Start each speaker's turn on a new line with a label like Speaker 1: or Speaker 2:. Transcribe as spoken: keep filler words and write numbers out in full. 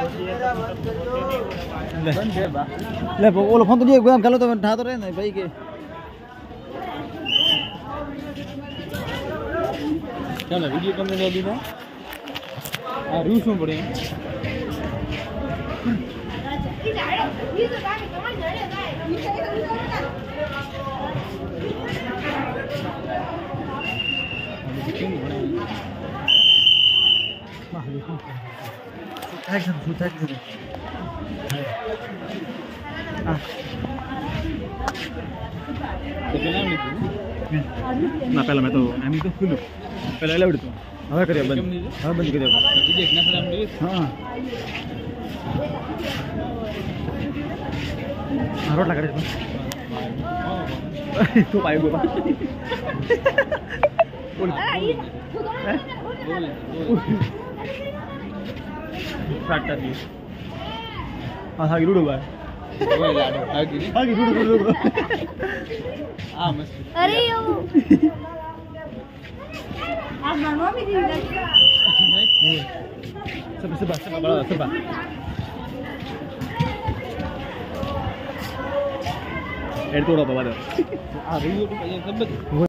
Speaker 1: ले वो फोन तो नहीं एकदम खालो तो ढा तो रहे ना भाई के चलो वीडियो कम ले ली ना आ रूस में पड़े Action, shoot action. Ah. ना पहला मैं तो एम तो फुल पहले ले उड़ता हवा करिए बंद हवा बंद करिए देखना सलाम दी हां रोड लगा दे तो भाई गोबा बोल स्टार्ट दी हां हां रुड़ भाई ओए लाडो आगे आगे रुड़ रुड़ रुड़ आ मस्त
Speaker 2: अरे यो आप मानो भी दी लगा
Speaker 1: सब सब सब बड़ा सब एड तोड़ा बाबा आ रही हो तो सब